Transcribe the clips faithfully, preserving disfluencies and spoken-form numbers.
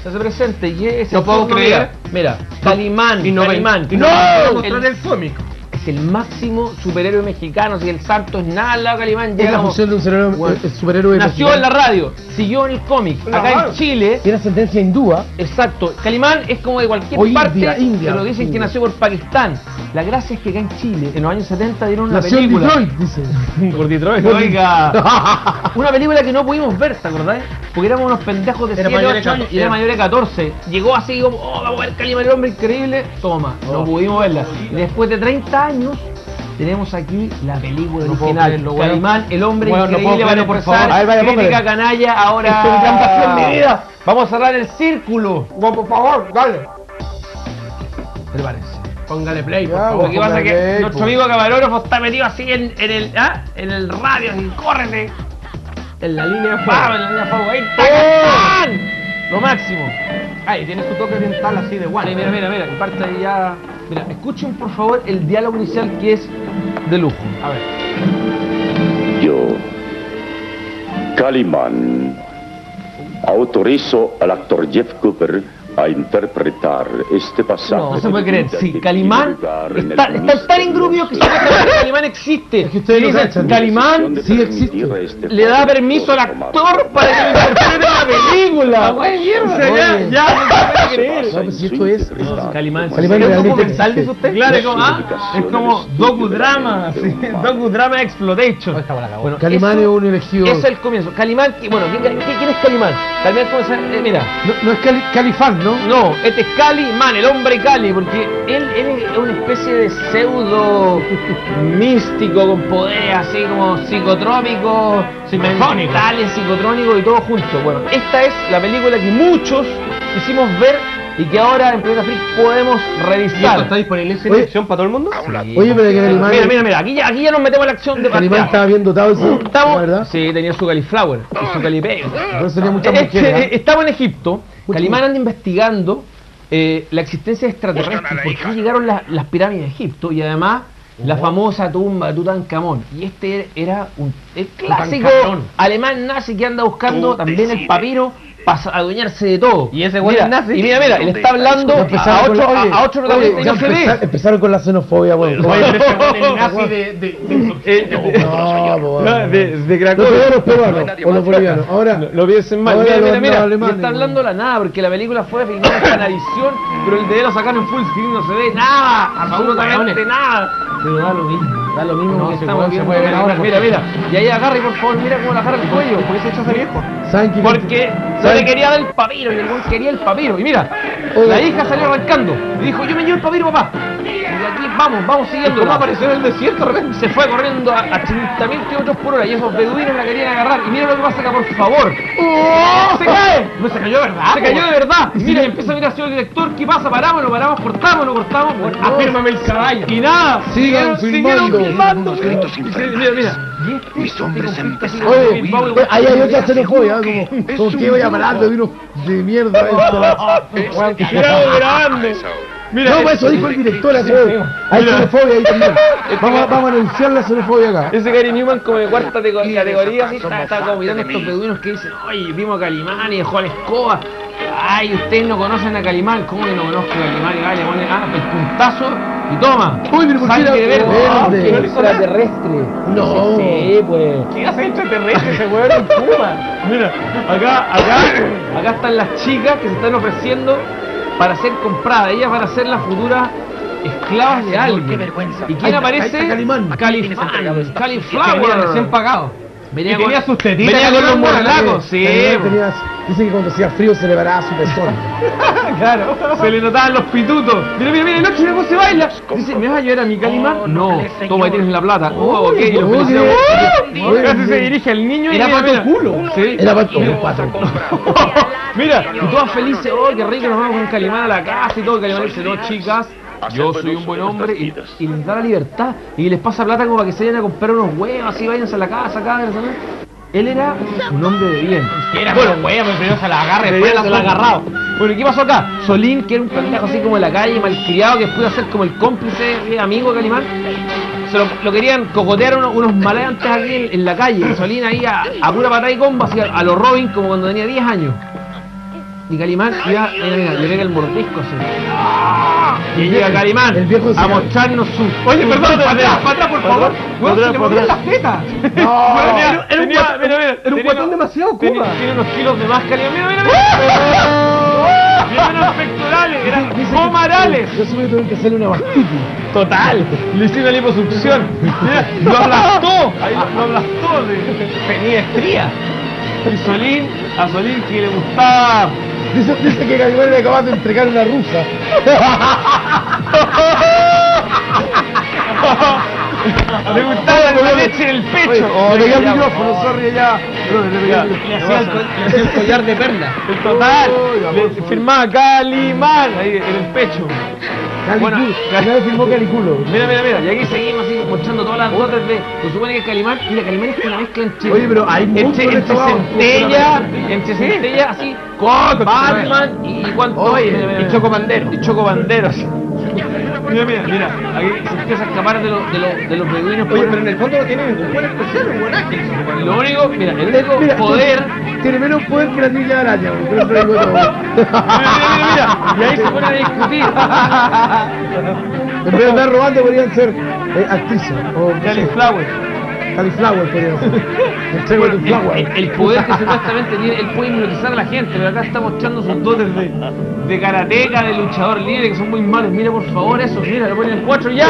se hace presente y ese no puedo creer. Mira, mira, Calimán, y no Calimán, y no, no, mostrar el, el cómic. Es el máximo superhéroe mexicano, si el santo es nada al lado de Calimán, Es la función de un superhéroe, bueno, el superhéroe nació mexicano. en la radio, siguió en el cómic, acá Claro. en Chile. Tiene ascendencia hindúa. Exacto, Calimán es como de cualquier O parte, India, India, pero dicen India. que nació por Pakistán. La gracia es que acá en Chile, en los años setenta, dieron una Nació en película. Detroit, dice. Por Detroit, oiga. Una película que no pudimos ver, ¿te acordás? Porque éramos unos pendejos de Era siete, mayor de ocho años y catorce. era mayor de catorce. Llegó así como, oh, vamos a ver Calimán, el hombre increíble. Toma, no Oh. pudimos verla. Y después de treinta años, tenemos aquí la película No puedo original. creerlo, weón. Calimán, el hombre Weón, no puedo increíble, van a creerlo, por empezar. favor. A ver, vaya, Crítica póngale. canalla, ahora. Esto es mi gran pasión, mi vida. Vamos a cerrar el círculo. Bueno, por favor, dale. Prepárense. Póngale play, por Ya, favor. Lo que pasa es que Póngale, nuestro po. amigo camarógrafo está metido así en, en el ¿ah? en el radio, así, córrete. En la línea de Vamos, en fuego. la línea de fuego, ahí está, ¡Oh! Capitán. Lo máximo. Ay, tiene su toque oriental así de guay. Mira, mira, mira, mira, parte ahí ya. Mira, escuchen por favor el diálogo inicial que es de lujo. A ver. Yo, Calimán, autorizo al actor Jeff Cooper a interpretar este pasaje. No, no se puede creer. de Si vida que Calimán tiene lugar en el está, está tan engrupido que supuestamente Calimán existe. Es que ustedes Y no dicen, cachan. Calimán sí existe. Este le da permiso al actor para que interprete la película. O sea, ya, Oye. ya, no se puede creer. No, pues si esto es- Calimán, Calimán ¿es un realmente documental, existe. dice usted? Claro, es como, ah, es como docudrama, sí, docudrama exploitation. Bueno, Calimán eso- es un elegido. Eso es el comienzo. Calimán, que- bueno, ¿quién, quién- quién es Calimán? Calimán comienza, eh, mira, No, no es Cali, Califán, ¿no? no, este es Calimán, el hombre Cali, porque él, él es una especie de pseudo místico con poderes así como psicotrópicos, mentales, psicotrónicos y todo junto. Bueno, esta es la película que muchos quisimos ver y que ahora en Planeta Freak podemos ¿Y esto revisar. está disponible sin Oye. edición para todo el mundo? Sí. Oye, pero que Calimán. Mira, mira, mira, aquí ya, aquí ya nos metemos en la acción de Calimán partida. estaba bien dotado, eso, Estamos, la verdad. sí, tenía su cauliflower y su calipeo. Por eso tenía muchas Este, mujeres. ¿eh? estamos en Egipto. Mucho Calimán gusto. anda investigando eh, la existencia de extraterrestres, por qué llegaron la- las pirámides de Egipto y además la famosa tumba de Tutankamón. Y este era un, el clásico Tutankamón. alemán nazi que anda buscando también el papiro para adueñarse de todo. Y ese güey Mira, es nazi. Y mira, mira, él está hablando Ya a empezaron con otro, la- a, oye, a otro oye, protagonista y ya no se empeza- ve. empezaron con la xenofobia, weón. Oye, pero ese güey es nazi de... de, de, Eh, No, po, no, weón. de, de Los Cracovia. peruanos peruanos o los bolivianos. Ahora, Lo, lo piensen mal. ahora Mira, los mira, mira. Y alemanes, está weón. hablando la nada, porque la película fue filmada en Canavisión, pero el de él lo sacaron en full screen, no se ve nada, absolutamente weones. nada. Pero da lo mismo, da lo mismo No, porque ese estamos weón se viendo. puede ver Mira, ahora, mira, porque- mira. Y ahí agarra y por favor, mira cómo le agarra el cuello. ¿Por qué se echó ese viejo? ¿saben qué? Porque se le quería dar el papiro y el güey quería el papiro. Y mira, Oye. la hija salió arrancando y dijo, yo me llevo el papiro, papá. Y aquí vamos, vamos siguiendo. ¿Cómo apareció en el desierto de repente? Se fue corriendo a, a ochenta mil kilómetros por hora y esos beduinos la querían agarrar. Y mira lo que pasa acá, por favor. ¡Oh! ¡Se cae! No se cayó de verdad. Se cayó de verdad. Y mira, empieza a mirar hacia el director. ¿Qué pasa? Paramos, no paramos, cortamos, no cortamos. Bueno, Afírmame el caballo. y nada. Sigan siguieron filmando. filmando. Conflictos Y se- infernales. Mira, mira. Y este, Mis hombres este han conflicto así empezado como Oye, Bilbao y oye, ahí hay otra Aseguro xenofobia, que como, es como un que voy grupo. hablando de unos de mierda esto. Mira, grande. Mira, No, pues eso dijo el director, así. Hay xenofobia ahí también. Vamos, a- vamos a anunciar la xenofobia acá. ese Gary Newman como de cuarta te- categoría, así, está, está como mirando a estos beduinos que dicen, oye, vimos a Calimán y dejó a la escoba. Ay, ustedes no conocen a Calimán. ¿Cómo que no conozco a Calimán? Y va, le pone ah, el puntazo y toma. Uy, pero ¿por qué Sangre era verde. Ah, verde? que es extraterrestre. No. Sí, pues. ¿Qué hace extraterrestre ese weón en Puma? Mira, acá, acá, acá están las chicas que se están ofreciendo para ser compradas. Ellas van a ser las futuras esclavas de alguien. qué vergüenza. ¿Y quién Ahí está, aparece? ahí está Calimán. Califán, Que venía Califlower. recién pagado. Venía Y tenía con- sus tetitas, venía con los Calimán, morlacos, sí. Calimán tenía- Dice que cuando hacía frío se le paraba su pezón. Claro, se le notaban los pitutos. Mira, mira, mira, el ocho cómo se baila. Dice, ¿me vas a llevar a mi Calimán? Oh, No, no, señor. toma, ahí tienes la plata. Oh, ok, Oye, y lo oye, felicitamos. oye, Oh, Casi oye. se dirige al niño y Era mira, pato mira. culo. Sí. Era para como un Vamos a pato. comprar. Mira, y todas felices, oh, qué rico, nos vamos con Calimán a la casa y todo. Calimán dice, no, chicas, yo soy un buen hombre y, y les da la libertad y les pasa plata como para que se vayan a comprar unos huevos, así váyanse a la casa acá, ¿sabes? Él era un hombre de bien. Era bueno, weón, pero primero se la agarra y De después bien la se la ha suelta. agarrado. Bueno, ¿y qué pasó acá? Solín, que era un pendejo así como de la calle, malcriado, que pudo ser como el cómplice, eh, amigo de Calimán. Se lo, lo querían cocotear unos, unos maleantes aquí en, en la calle. Y Solín ahí a, a pura patada y comba, así a, a los Robin como cuando tenía diez años. y Calimán iba, mira, mira, le pega el mordisco así. Y llega Calimán el viejo a mostrarnos su... Oye, perdón, para atrás, para atrás, por favor. Weón, se le movían las tetas. No, Weón, Era, era- era un tenía- guatón, mira, mira, era un tenía- guatón demasiado tiene, Cuba. tiene unos kilos de más Calimán. Mira, mira, mira. Tiene unos pectorales, eran Dice que- comarales. Yo supe que tuve que hacerle una mastitis. Total, le hicieron una liposucción. Mira, lo aplastó, ahí lo, lo aplastó, de- tenía estría. Y Solín, a Solín que le gustaba. Dice, dice que Calimán le acabas de entregar una rusa. Le gustaba la leche en el pecho. Oye, Oh, le pegué al ya, micrófono, oh. sorry, ya. No, le pegué al Le micrófono. hacía el, co- le hacía el collar de perla. El total. Oh, ya, Le por favor. firmaba Calimán ahí en el pecho. Caliculo. Bueno, Nadie firmó Caliculo. Mira, mira, mira. Y aquí seguimos así mostrando todas las dotes de. Se supone que es Calimán. Mira, Calimán es una mezcla entre. Oye, pero hay mucho entre, en entre esto, vamos. centella, entre centella así, Batman y cuánto. Oye, mira, mira, y mira. Choco Bandero. Y Choco Bandero, sí. Mira, mira, mira. Aquí se empieza a escapar de, los de, los de los beduinos. Oye, por- pero en el fondo no tiene ningún buen especial, un buen ángel. Lo único, mira, el único Mira, poder. Tiene menos poder que la niña araña, porque no traigo todo. Mira, mira, mira, mira. Y ahí se ponen a discutir. En vez de andar robando podrían ser eh, actrices. O Cauliflower. Cauliflower podrían ser. El Chego Bueno, de el, Flower. el- el poder que supuestamente tiene, él puede hipnotizar a la gente, pero acá está mostrando sus dotes de, de karateca, de luchador libre, que son muy malos. Mira, por favor, eso, mira, lo ponen en cuatro ya.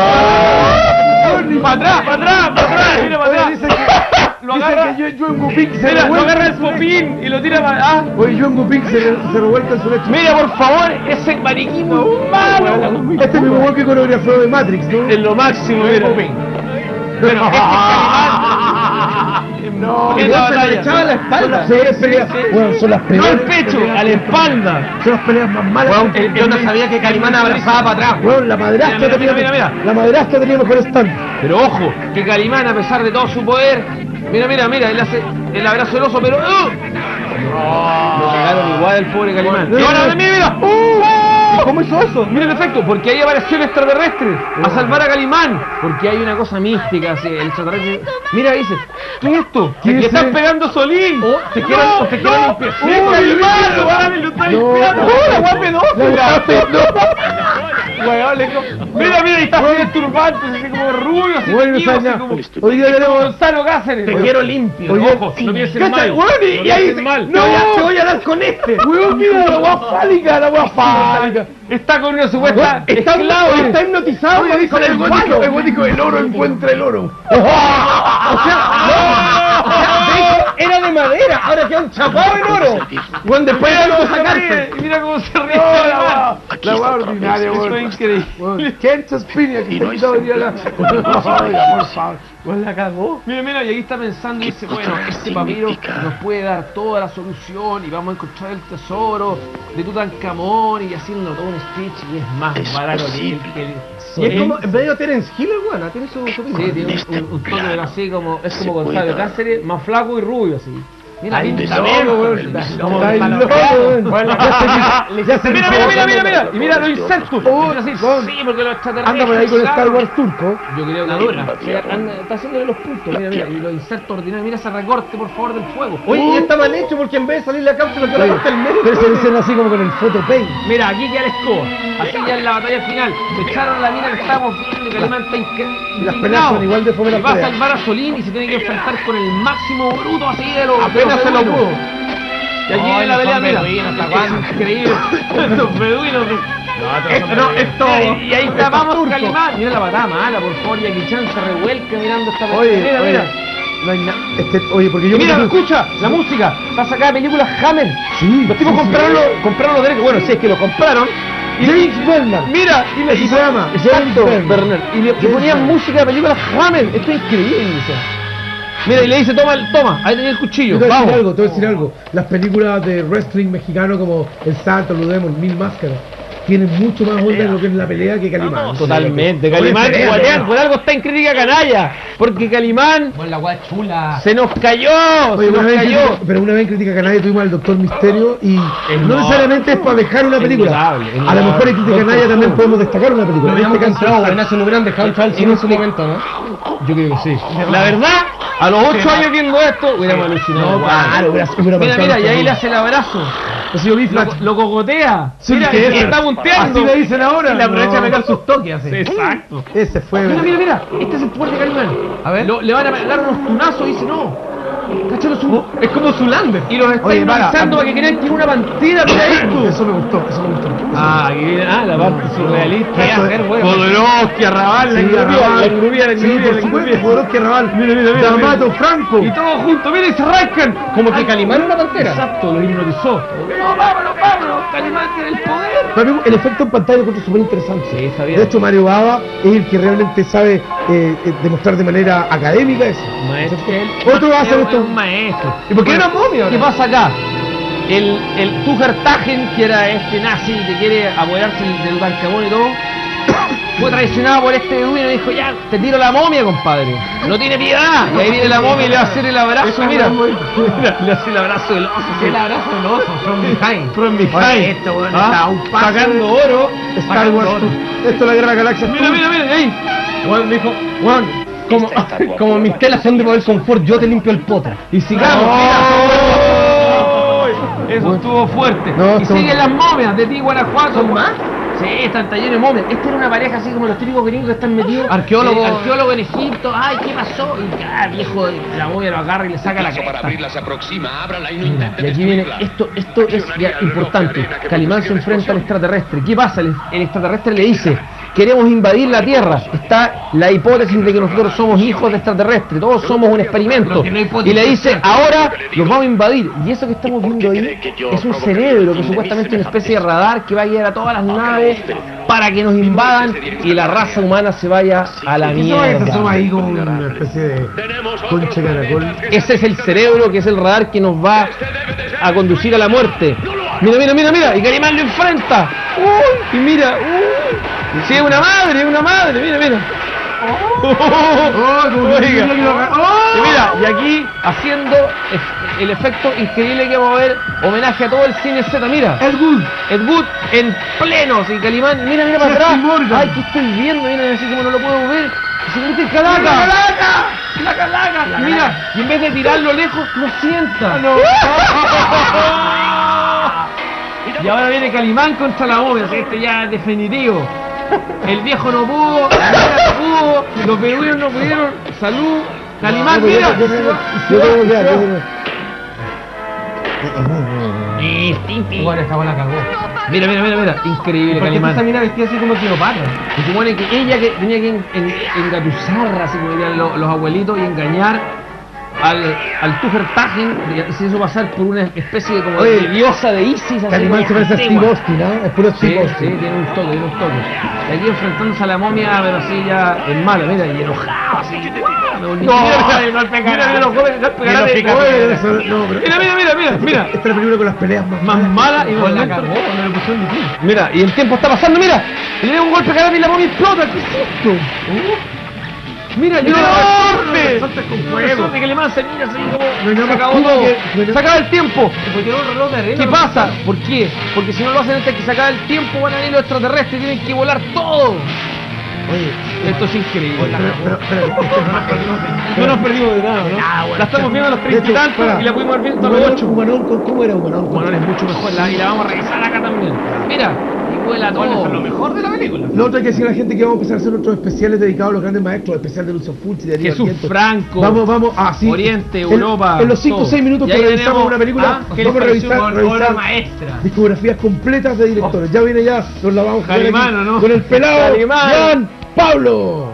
¡Para atrás, para atrás, para atrás! Mira, para Oye, atrás. dicen que, Lo dicen agarra. que yo, yo en Guping se Mira, lo revuelca agarra el en su lecho. popín y lo tira para. Ah. Oye, yo en Guping se, re- se revuelca en su lecho. Mira, por favor, ese maniquí muy malo. Este mismo igual que coreografiado de Matrix, ¿no? Es lo máximo, mira. Bueno, este es Calimán. No, en no, la se le batalla. echaba la espalda. Son las peores peleas. Bueno, son las No peores. al pecho, peleas. a la espalda. Son las peleas más malas. Weón, que- yo no sabía que Calimán abrazaba para atrás. Weón, la madrastra Mira, mira, tenía. mira, mira. La madrastra tenía mejor stand. Pero ojo, que Calimán, a pesar de todo su poder, mira, mira, mira, él hace el abrazo del oso, pero ¡uh! Lo cagaron igual al pobre Calimán. Bueno, Y ahora, mira, mira, ¡uh! ¿Cómo hizo eso? Mira el efecto, porque ahí apareció el extraterrestre a salvar a Calimán. Porque hay una cosa mística, así, el extraterrestre. Mira, dice, ¿qué es esto? ¿Qué ¿Qué es estás ese? pegando Solín? te quieren, no, te quieren no. limpiar. ¡Oh, ¡Sí, Calimán! Calimán! ¡Lo van a lo está No, limpiando! no, ¡Oh, la no. guapa pedófila! Weón, le dijo, mira, mira, y está así el turbante, así como rubio, así Bueno, teñido, así Saña, como... hoy día como tenemos. Gonzalo Cáceres. Te quiero limpio. Oye, Ojo, no piensen ¿qué mal. tal? Weón, y- No y ahí piensen se- mal. no. Te voy a- te voy a dar con este. Weón, mira la guapa fálica, la guapa fálica. Está con una supuesta Está, esclava. está hipnotizado Oye, dice con el el gótico, palo. el gótico, el oro encuentra el oro. O sea, no, o sea, de hecho, era de madera, ahora queda un chapado en oro. Bueno, después de Mira tanto cómo se sacarse. ríe, mira cómo se ríe. No, la Calimán. guapa, la guapa ordinaria, Eso weón. es increíble. Weón, Kencha Spinia, que se quitó hoy día la. Oiga, por favor. Pues la cagó. Mira, mira, y ahí está pensando y dice, bueno, este papiro nos puede dar toda la solución y vamos a encontrar el tesoro de Tutankamón y haciendo todo un speech y es más barato que el que Y es como, en vez de Terence Hill, bueno, tiene su, su sí, tiene un, un, un toque pero así como, es como Gonzalo Cáceres, más flaco y rubio así. Mira, Ay, pinta loco, bien, weón. Está Está loco, Está está el loco. loco, weón. Bueno, Ya se- ya se Mira, dijo- mira, mira, mira, mira, y mira los insectos. Oh, Mira así, weón. sí, porque los extraterrestres. Anda por ahí con Star claro. Wars turco. Yo creo que La dura. Mira, anda, está haciéndole los puntos, mira, mira, y los insertos ordinarios, mira ese recorte por favor del fuego. Oye, Uh, y está mal hecho porque en vez de salir la cápsula que Oye, la parte el medio. pero se dicen así como con el photopaint. Mira, aquí queda la escoba. Así ya en la batalla final. Se echaron a la mina que estábamos viendo y Calimán está increíble. Las peleas son igual de fome las Y va a peleas. salvar a Solín y se tiene que enfrentar con el máximo bruto así de los Apenas de se los lo beduinos. pudo. Y aquí Ay, viene la no pelea, son mira. beduinos, ¿hasta Es cuándo? increíble. Los beduinos. Esto no, esto. Y ahí está, vamos Calimán. Mira la patada mala, por favor. Y aquí Chan se revuelca mirando esta pelea. Oye, Mira, oye, mira. no hay nada. Este, oye, porque yo. Mira, creo que- escucha, la música. Está sacada de películas Hammer. Sí. Los tipos sí, sí. compraron, los, compraron los derechos. Bueno, si es que los compraron. Y James Bernard. mira, y le Así y se llama, Exacto, James Bernard. Bernard. Y, le, y James ponían Bernard. música de películas Hammer. Esto es increíble, dice. Mira, y le dice, toma, el- toma, ahí tenía el cuchillo. Te voy a decir Vamos. algo, te voy a decir algo. Las películas de wrestling mexicano como El Santo, Blue Demon, Mil Máscaras, tienen mucho más onda en lo que es la pelea que Calimán. Totalmente, Oye, Calimán, pelea, guatean, pelea. por algo está en crítica canalla. Porque Calimán Bueno, la weá chula. se nos cayó, Oye, se una nos vez en cayó. crítica- pero una vez en Crítica Canalla tuvimos al Doctor Misterio y no, no. necesariamente es para dejar una película. Indudable, A lo indudable. mejor en Crítica Canalla también podemos destacar una película. Lo En habíamos este caso, pensado, bueno, se no hubieran dejado el chaval sin en su momento, ¿no? yo creo que sí. La verdad, a los ocho años viendo esto, hubiéramos alucinado. No, claro, hubiera- hubiera Mira, marcado mira, y esta ahí le película. hace el abrazo. Ha sido B-Flash. Lo, lo cogotea. Sí, mira, que y ese- está punteando. así le dicen ahora. Y le aprovecha No. a pegar sus toques así. Exacto. Ese fue. Mira, mira, mira. Este es el poder de Calimán. A ver. Lo- le van a pegar unos tunazos y dice no. Cachalo su. Es como Zulander. Y los está Oye, para, hipnotizando para que crean que es una pantera. Mira esto. Eso me gustó, eso me gustó. Ah, aquí viene, ah, la parte surrealista. Eso es- hacer, bueno. Jodorowsky, Arrabal, la Sí, engrupía, Arrabal. la engrupía, la Sí, engrupía, por la supuesto, engrupía. Jodorowsky, Arrabal. Mira, mira, mira, D'Amato, mira. Franco. Y todos juntos, mira, y se arrancan. Como que Calimán es una pantera. Exacto, lo hipnotizó. No, vámonos, vámonos. Calimán tiene el poder. Para mí, el efecto en pantalla lo encuentro súper interesante. Sí, está bien. De hecho, Mario Bava es el que realmente sabe eh, eh, demostrar de manera académica eso. Maestro. Otro va a hacer Es esto. un maestro. ¿Y por qué Bueno, era momia ¿qué ahora? pasa acá? El, el Tuchertagen, que era este nazi que quiere apoderarse del, del Bancamón y todo, fue traicionado por este beduino y dijo, ya, te tiro la momia, compadre. No tiene piedad. Y ahí viene la momia y le va a hacer el abrazo, mira. Mira, le hace el abrazo del oso. Es el abrazo del oso, from behind. From behind. Oye, esto, weón, Ah, está a un paso sacando de- oro. Star Sacando Wars. oro. Esto es la guerra de galaxias. Mira, mira, mira, ahí. Weón dijo, weón, como, como mis telas son de poder confort, yo te limpio el poto. Y sigamos, ¡Oh! mira. Eso estuvo fuerte. No, y estuvo- siguen las momias de ti, Guanajuato. ¿Son más? Sí, están talleres de momias. Esta era una pareja así como los típicos gringos que están metidos. Arqueólogos. eh, arqueólogos en Egipto. Ay, ¿qué pasó? Y ah, viejo, la momia lo agarra y le saca la Paso para cresta. abrirla se aproxima, ábrala y no Mira, intente y aquí viene, destruirla. esto, esto es ya importante. Calimán se enfrenta al extraterrestre. ¿Qué pasa? El, el extraterrestre le dice, queremos invadir la Tierra. Está la hipótesis de que nosotros somos hijos de extraterrestres, todos somos un experimento. Y le dice, ahora los vamos a invadir. Y eso que estamos viendo ahí es un cerebro que supuestamente es una especie de radar que va a guiar a todas las naves para que nos invadan y la raza humana se vaya a la ¿Qué se va a mierda. asoma ahí como una especie de concha de caracol? Ese es el cerebro, que es el radar que nos va a conducir a la muerte. Mira, mira, mira, mira. Y Calimán lo enfrenta. Uy, y mira. Uy. Sí, es una madre, es una madre. Mira, mira. ¡Oh! Como que Oiga. mira que lo agarra- ¡Oh! Y mira, y aquí haciendo ef- el efecto increíble que vamos a ver, homenaje a todo el cine Z. Mira, Ed Wood. Ed Wood en pleno, y Calimán, mira, mira para Jesse atrás. Morgan. Ay, ¿qué estoy viendo? Mira, así como no lo puedo ver. Y se mete el calaca. ¡La calaca! ¡La calaca! Y mira, y en vez de tirarlo lejos, lo sienta. Y ahora viene Calimán contra la momia, así este ya es definitivo. El viejo no pudo, la negra no pudo, los beduinos no pudieron. Salud. Calimán, No, pero mira. yo- yo- yo- yo tengo que ver, yo tengo que ver. Igual esta buena cagó. Mira, mira, mira, mira. Increíble, Porque esta Calimán. mina vestía así como Cleopatra. Se supone que ella que tenía que en- en- engatusar, así como dirían lo- los abuelitos, y engañar al, al Tuchertagen, y se hizo pasar por una especie de, como Oye, de diosa de Isis. así Calimán como se parece a antigua. Steve Austin, ¿no? Es puro Sí, Steve sí, Austin. tiene un toque, tiene un toque. Y aquí enfrentándose a la momia, pero así ya en mala, mira, y enojado, así. ¡guau! Me volví- No, mira, mira, golpe mira, mira los golpes, golpe Mira, karate. fíjate, Oye, eso- no, pero- Mira, mira, mira, mira, mira. Esta es la película con las peleas más Más mala y más Con la lenta. cagó, cuando le pusieron difícil. Mira, y el tiempo está pasando, mira. Y le da un golpe de karate y la momia explota. ¿Qué es esto? Mira, yo ¡Resorte! ¡Resorte con fuego! Resorte que le manda, mira, así como No hay nada se más acabó cool todo. que- no hay Se nada- acaba el tiempo. Porque era un reloj de arena. ¿Qué pasa? ¿Por qué? Porque si no lo hacen antes que se acabe el tiempo, van a venir los extraterrestres y tienen que volar todo. Oye, Esto es increíble. pero, pero, pero, No nos perdimos de nada, ¿no? La estamos viendo a los treinta y tantos y la pudimos ver viendo a los ocho. Humanón, ¿cómo cómo era Humanón? Bueno, es mucho mejor la, y la vamos a revisar acá también. Mira, y vuela todo. Lo mejor de la película. Lo otro hay que decir a la gente que vamos a empezar a hacer nuestros especiales dedicados a los grandes maestros, especial de Lucio Fulci, de Darío Jesús Argento. Franco, Vamos, vamos, ah, sí. Oriente, En- Europa, En los cinco o todo. seis minutos Y que ahí revisamos tenemos- una película, ah, ¿qué les vamos a pareció? revisar, Obra revisar maestra. discografías completas de directores. Ya viene ya, nos la vamos a jugar Calimán, aquí ¿o no? con el pelado Calimán. Juan Pablo.